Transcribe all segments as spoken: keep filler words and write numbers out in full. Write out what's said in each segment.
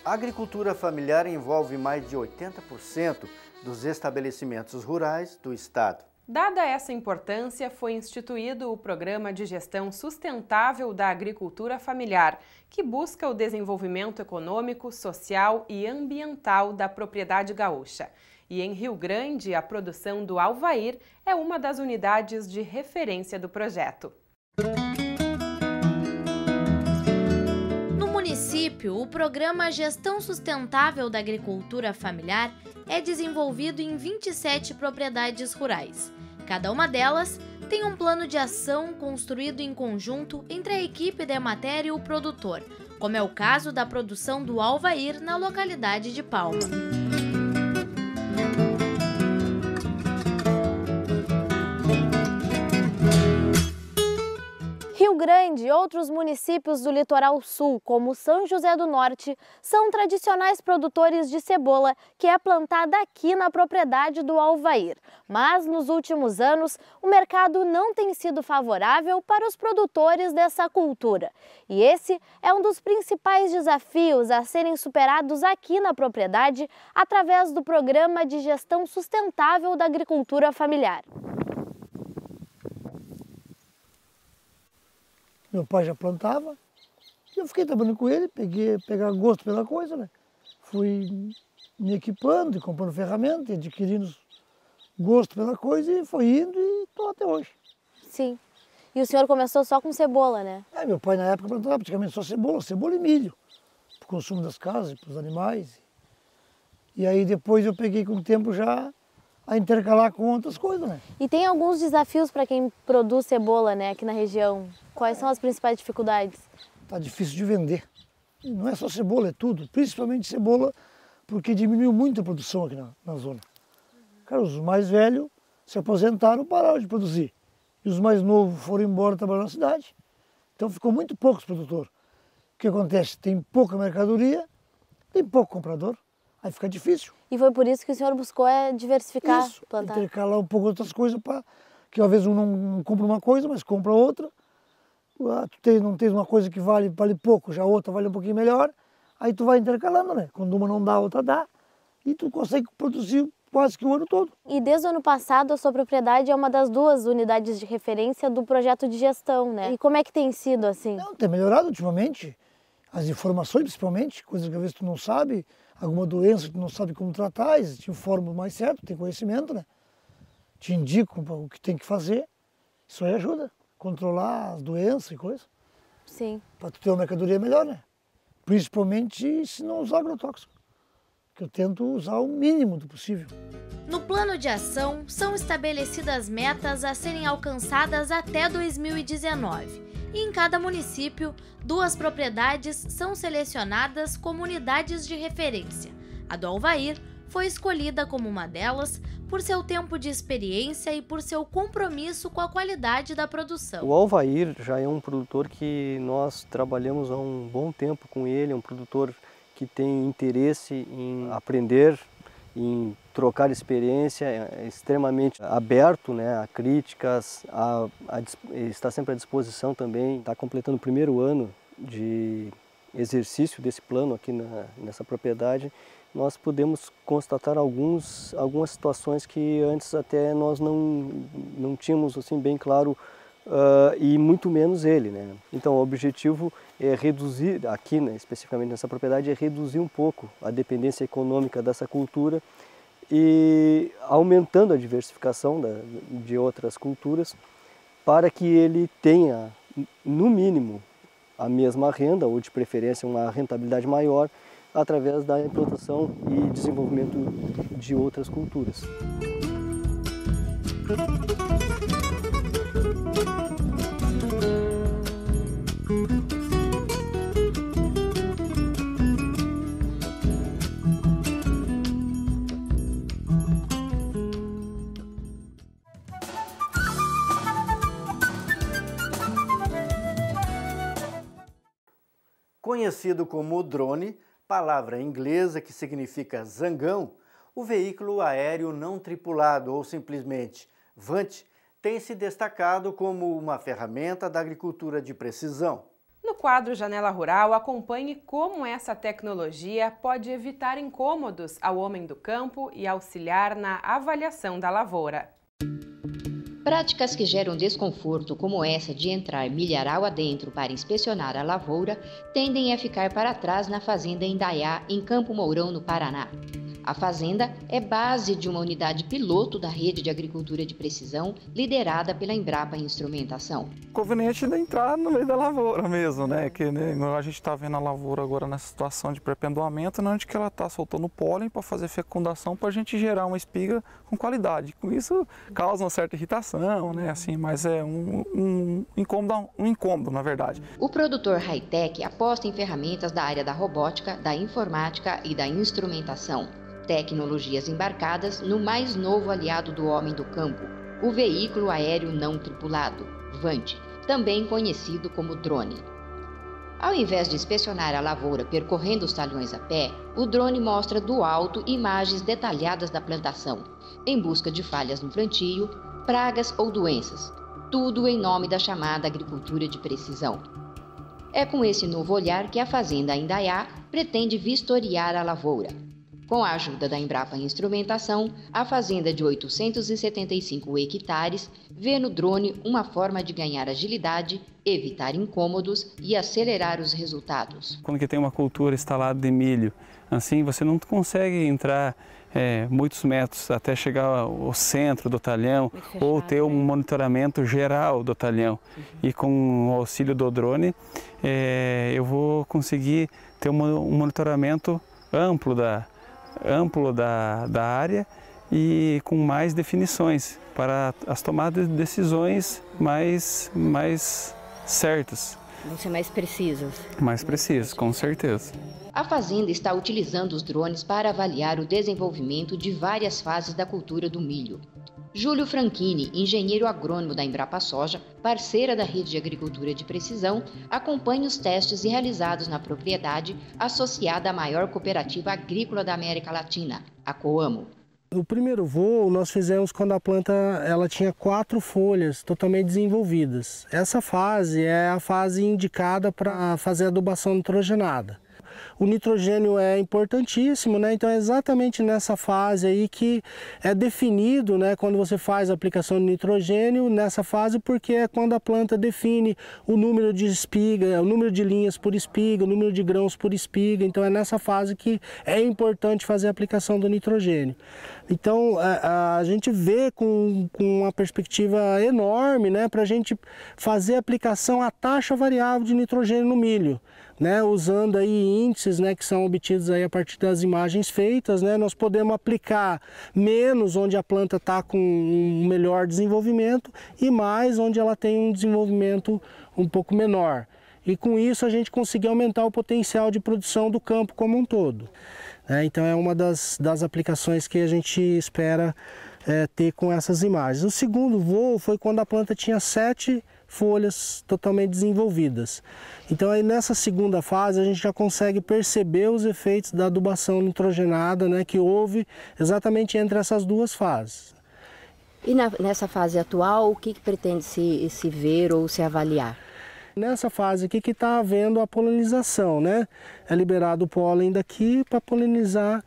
A agricultura familiar envolve mais de oitenta por cento dos estabelecimentos rurais do estado. Dada essa importância, foi instituído o Programa de Gestão Sustentável da Agricultura Familiar, que busca o desenvolvimento econômico, social e ambiental da propriedade gaúcha. E em Rio Grande, a produção do alvair é uma das unidades de referência do projeto. No município, o Programa Gestão Sustentável da Agricultura Familiar é desenvolvido em vinte e sete propriedades rurais. Cada uma delas tem um plano de ação construído em conjunto entre a equipe da matéria e o produtor, como é o caso da produção do alvair na localidade de Palma. Rio Grande e outros municípios do litoral sul, como São José do Norte, são tradicionais produtores de cebola que é plantada aqui na propriedade do alvair. Mas nos últimos anos, o mercado não tem sido favorável para os produtores dessa cultura. E esse é um dos principais desafios a serem superados aqui na propriedade através do Programa de Gestão Sustentável da Agricultura Familiar. Meu pai já plantava, e eu fiquei trabalhando com ele, peguei pegar gosto pela coisa, né? Fui me equipando e comprando ferramentas, adquirindo gosto pela coisa e foi indo e estou até hoje. Sim. E o senhor começou só com cebola, né? É, meu pai na época plantava praticamente só cebola, cebola e milho, para o consumo das casas, para os animais. E aí depois eu peguei com o tempo já a intercalar com outras coisas, né? E tem alguns desafios para quem produz cebola, né, aqui na região. Quais são as principais dificuldades? Tá difícil de vender. E não é só cebola, é tudo. Principalmente cebola, porque diminuiu muito a produção aqui na, na zona. Cara, os mais velhos se aposentaram, pararam de produzir. E os mais novos foram embora trabalhar na cidade. Então ficou muito poucos produtores. O que acontece? Tem pouca mercadoria, tem pouco comprador. Aí fica difícil. E foi por isso que o senhor buscou é diversificar, isso, plantar? Intercalar um pouco outras coisas, para que às vezes um não compra uma coisa, mas compra outra. Ah, tu tem, não tens uma coisa que vale, vale pouco, já a outra vale um pouquinho melhor, aí tu vai intercalando, né? Quando uma não dá, a outra dá, e tu consegue produzir quase que o ano todo. E desde o ano passado a sua propriedade é uma das duas unidades de referência do projeto de gestão, né? E como é que tem sido assim? Não, tem melhorado ultimamente, as informações principalmente, coisas que às vezes tu não sabe, alguma doença que tu não sabe como tratar, eles te informam mais certo, tem conhecimento, né? Te indicam o que tem que fazer, isso aí ajuda. Controlar as doenças e coisas. Sim. Para tu ter uma mercadoria melhor, né? Principalmente se não usar agrotóxico. Que eu tento usar o mínimo do possível. No plano de ação, são estabelecidas metas a serem alcançadas até dois mil e dezenove. E em cada município, duas propriedades são selecionadas como unidades de referência. A do alvair foi escolhida como uma delas por seu tempo de experiência e por seu compromisso com a qualidade da produção. O alvair já é um produtor que nós trabalhamos há um bom tempo com ele, é um produtor que tem interesse em aprender, em trocar experiência, é extremamente aberto, né, a críticas, a, a, está sempre à disposição também, está completando o primeiro ano de exercício desse plano aqui na, nessa propriedade. Nós podemos constatar alguns, algumas situações que antes até nós não, não tínhamos assim, bem claro, uh, e muito menos ele, né? Então o objetivo é reduzir, aqui né, especificamente nessa propriedade, é reduzir um pouco a dependência econômica dessa cultura e aumentando a diversificação da, de outras culturas para que ele tenha, no mínimo, a mesma renda ou de preferência uma rentabilidade maior através da implantação e desenvolvimento de outras culturas. Conhecido como drone, palavra inglesa que significa zangão, o veículo aéreo não tripulado ou simplesmente V A N T tem se destacado como uma ferramenta da agricultura de precisão. No quadro Janela Rural, acompanhe como essa tecnologia pode evitar incômodos ao homem do campo e auxiliar na avaliação da lavoura. Práticas que geram desconforto, como essa de entrar milharal adentro para inspecionar a lavoura, tendem a ficar para trás na fazenda Indaiá, em Campo Mourão, no Paraná. A fazenda é base de uma unidade piloto da rede de agricultura de precisão, liderada pela Embrapa Instrumentação. Conveniente de entrar no meio da lavoura mesmo, né? Que né, a gente está vendo a lavoura agora nessa situação de pré-pendoamento, onde que ela está soltando pólen para fazer fecundação, para a gente gerar uma espiga com qualidade. Com isso causa uma certa irritação, né? Assim, mas é um, um, incômodo, um incômodo, na verdade. O produtor high-tech aposta em ferramentas da área da robótica, da informática e da instrumentação. Tecnologias embarcadas no mais novo aliado do homem do campo, o veículo aéreo não tripulado, VANT, também conhecido como drone. Ao invés de inspecionar a lavoura percorrendo os talhões a pé, o drone mostra do alto imagens detalhadas da plantação, em busca de falhas no plantio, pragas ou doenças, tudo em nome da chamada agricultura de precisão. É com esse novo olhar que a fazenda Indaiá pretende vistoriar a lavoura. Com a ajuda da Embrapa Instrumentação, a fazenda de oitocentos e setenta e cinco hectares vê no drone uma forma de ganhar agilidade, evitar incômodos e acelerar os resultados. Quando que tem uma cultura instalada de milho, assim você não consegue entrar é, muitos metros até chegar ao centro do talhão fechado, ou ter um monitoramento geral do talhão. Uhum. E com o auxílio do drone, é, eu vou conseguir ter um, um monitoramento amplo da amplo da, da área e com mais definições para as tomadas de decisões mais, mais certas. Vão ser mais precisas. Mais precisas, com certeza. A fazenda está utilizando os drones para avaliar o desenvolvimento de várias fases da cultura do milho. Júlio Franchini, engenheiro agrônomo da Embrapa Soja, parceira da Rede de Agricultura de Precisão, acompanha os testes realizados na propriedade associada à maior cooperativa agrícola da América Latina, a Coamo. O primeiro voo nós fizemos quando a planta ela tinha quatro folhas totalmente desenvolvidas. Essa fase é a fase indicada para fazer adubação nitrogenada. O nitrogênio é importantíssimo, né? Então é exatamente nessa fase aí que é definido, né, quando você faz a aplicação de nitrogênio, nessa fase, porque é quando a planta define o número de espiga, o número de linhas por espiga, o número de grãos por espiga. Então é nessa fase que é importante fazer a aplicação do nitrogênio. Então a, a gente vê com, com uma perspectiva enorme, né, para a gente fazer a aplicação à taxa variável de nitrogênio no milho. Né, usando aí índices, né, que são obtidos aí a partir das imagens feitas, né, nós podemos aplicar menos onde a planta está com um melhor desenvolvimento e mais onde ela tem um desenvolvimento um pouco menor. E com isso a gente conseguir aumentar o potencial de produção do campo como um todo. É, então é uma das, das aplicações que a gente espera é, ter com essas imagens. O segundo voo foi quando a planta tinha sete folhas totalmente desenvolvidas. Então aí nessa segunda fase a gente já consegue perceber os efeitos da adubação nitrogenada, né, que houve exatamente entre essas duas fases. E na, nessa fase atual, o que, que pretende se, se ver ou se avaliar? Nessa fase aqui que está havendo a polinização, né? É liberado o pólen daqui para polinizar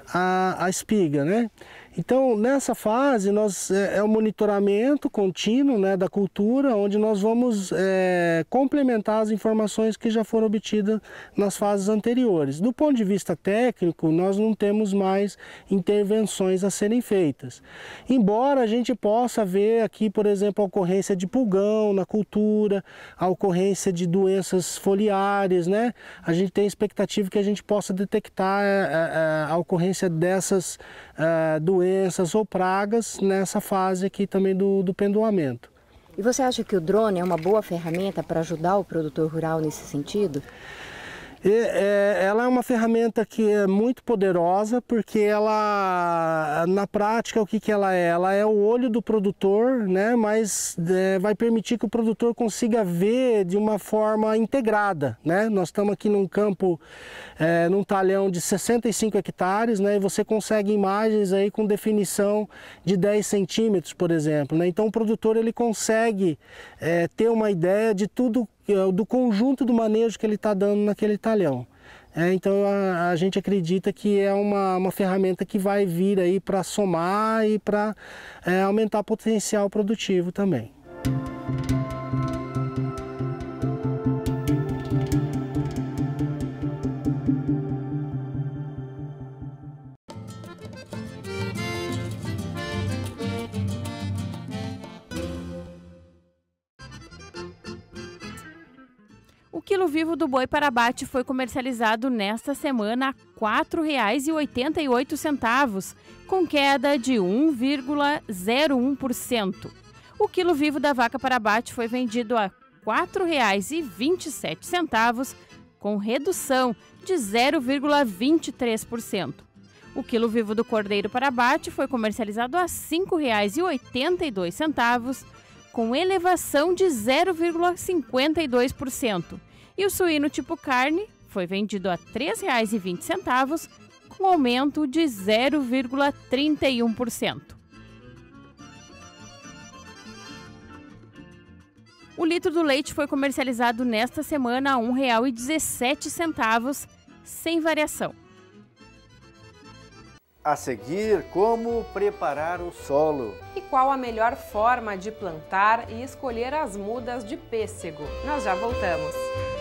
a, a espiga, né? Então, nessa fase, nós, é, é o monitoramento contínuo, né, da cultura, onde nós vamos é, complementar as informações que já foram obtidas nas fases anteriores. Do ponto de vista técnico, nós não temos mais intervenções a serem feitas. Embora a gente possa ver aqui, por exemplo, a ocorrência de pulgão na cultura, a ocorrência de doenças foliares, né? A gente tem expectativa que a gente possa detectar a, a, a ocorrência dessas a, doenças doenças ou pragas nessa fase aqui também do, do pendoamento. E você acha que o drone é uma boa ferramenta para ajudar o produtor rural nesse sentido? E, é, ela é uma ferramenta que é muito poderosa porque ela, na prática, o que, que ela é? Ela é o olho do produtor, né? Mas é, vai permitir que o produtor consiga ver de uma forma integrada, né? Nós estamos aqui num campo, é, num talhão de sessenta e cinco hectares, né? E você consegue imagens aí com definição de dez centímetros, por exemplo, né? Então o produtor ele consegue é, ter uma ideia de tudo do conjunto do manejo que ele está dando naquele talhão. É, então a, a gente acredita que é uma, uma ferramenta que vai vir aí para somar e para é, aumentar o potencial produtivo também. O quilo vivo do boi para abate foi comercializado nesta semana a quatro reais e oitenta e oito centavos, com queda de um vírgula zero um por cento. O quilo vivo da vaca para abate foi vendido a quatro reais e vinte e sete centavos, com redução de zero vírgula vinte e três por cento. O quilo vivo do cordeiro para abate foi comercializado a cinco reais e oitenta e dois centavos, com elevação de zero vírgula cinquenta e dois por cento. E o suíno tipo carne foi vendido a três reais e vinte centavos, com aumento de zero vírgula trinta e um por cento. O litro do leite foi comercializado nesta semana a um real e dezessete centavos, sem variação. A seguir, como preparar o solo. E qual a melhor forma de plantar e escolher as mudas de pêssego? Nós já voltamos.